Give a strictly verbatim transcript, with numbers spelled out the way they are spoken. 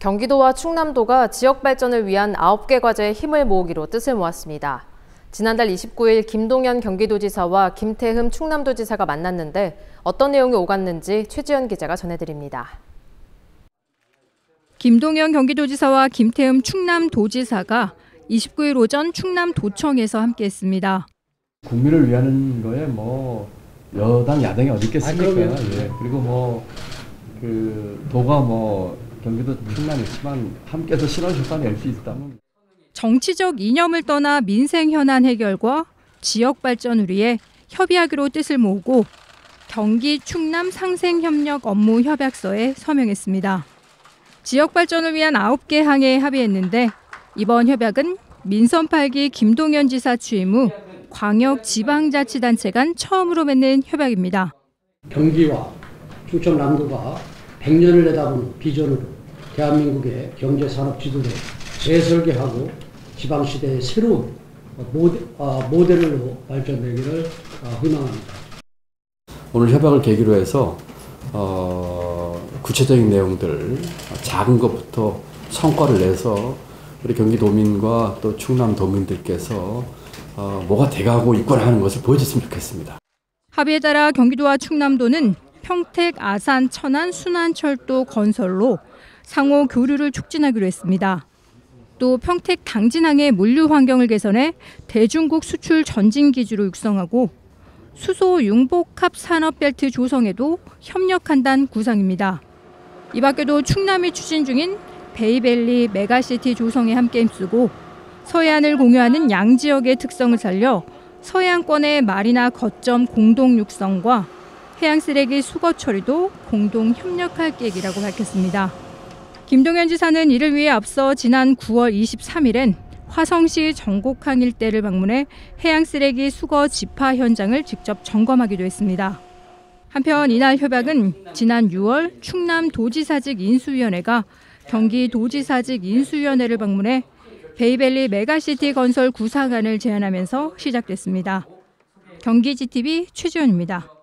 경기도와 충남도가 지역 발전을 위한 아홉 개 과제에 힘을 모으기로 뜻을 모았습니다. 지난달 이십구일 김동연 경기도지사와 김태흠 충남도지사가 만났는데 어떤 내용이 오갔는지 최지연 기자가 전해드립니다. 김동연 경기도지사와 김태흠 충남도지사가 이십구일 오전 충남도청에서 함께했습니다. 국민을 위하는 거에 뭐 여당 야당이 어디 있겠습니까? 아, 예. 그리고 뭐 그 도가 뭐 경기도 충남이 있지만 함께해서 실현 효과 낼 수 있다면. 정치적 이념을 떠나 민생 현안 해결과 지역 발전을 위해 협의하기로 뜻을 모으고 경기 충남 상생협력 업무 협약서에 서명했습니다. 지역 발전을 위한 아홉 개 항에 합의했는데 이번 협약은 민선 팔 기 김동연 지사 취임 후 광역 지방자치단체 간 처음으로 맺는 협약입니다. 경기와 충청남도가 백 년을 내다보는 비전으로 대한민국의 경제산업 지도를 재설계하고 지방시대의 새로운 모델, 모델로 발전되기를 희망합니다. 오늘 협약을 계기로 해서 어, 구체적인 내용들, 작은 것부터 성과를 내서 우리 경기도민과 또 충남도민들께서 어, 뭐가 돼가고 있구나 하는 것을 보여줬으면 좋겠습니다. 합의에 따라 경기도와 충남도는 평택, 아산, 천안, 순환철도 건설로 상호 교류를 촉진하기로 했습니다. 또 평택 당진항의 물류 환경을 개선해 대중국 수출 전진기지로 육성하고 수소 융복합 산업벨트 조성에도 협력한다는 구상입니다. 이 밖에도 충남이 추진 중인 베이밸리 메가시티 조성에 함께 힘쓰고 서해안을 공유하는 양지역의 특성을 살려 서해안권의 마리나 거점 공동 육성과 해양 쓰레기 수거 처리도 공동 협력할 계획이라고 밝혔습니다. 김동연 지사는 이를 위해 앞서 지난 구월 이십삼일엔 화성시 정곡항 일대를 방문해 해양 쓰레기 수거 집화 현장을 직접 점검하기도 했습니다. 한편 이날 협약은 지난 유월 충남도지사직 인수위원회가 경기도지사직 인수위원회를 방문해 베이밸리 메가시티 건설 구상안을 제안하면서 시작됐습니다. 경기지티비 최지연입니다.